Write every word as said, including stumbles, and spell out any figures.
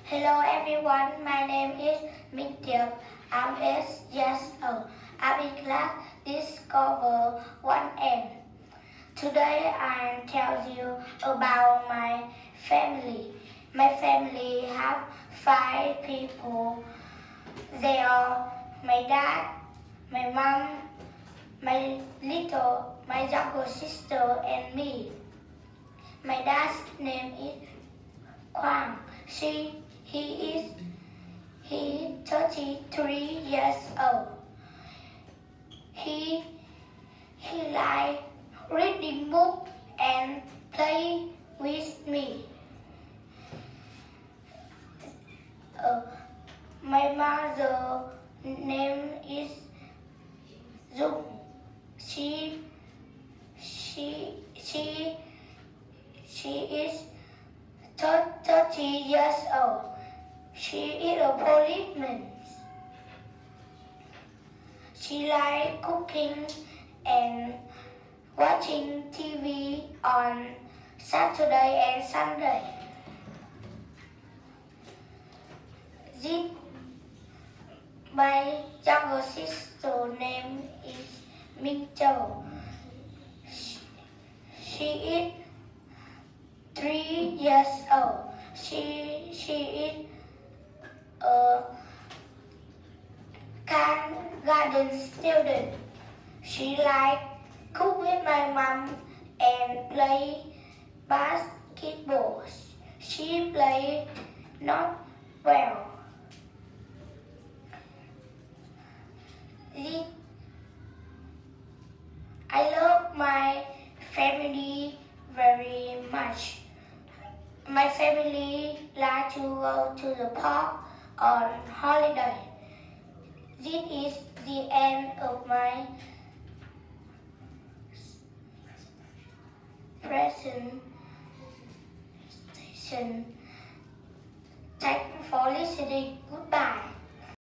Hello everyone, my name is Minh Tiệp. I'm eight years old. I'm in class Discover one M. Today I tell you about my family. My family have five people. They are my dad, my mom, my little, my younger sister and me. My dad's name is Quang. She, he is he thirty-three years old. He he like reading book and play with me. Uh, my mother name is Dung. She she she she is thirty years old. She is a policeman. She likes cooking and watching T V on Saturday and Sunday. This, my younger sister name is Minh Châu. She, she is three years old. She she is a garden student. She likes cook with my mom and play basketball. She plays not well. I love my family very much. My family like to go to the park on holiday. This is the end of my presentation. Thank you for listening. Goodbye.